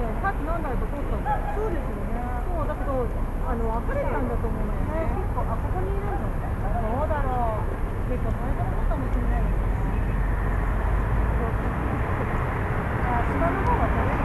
さっき何台か通ったんだよ。そうですよね。そうだけど別れたんだと思うのよね。結構ここにいるんだ。どうだろう。結構最初の方かもしれないですね。芝の方が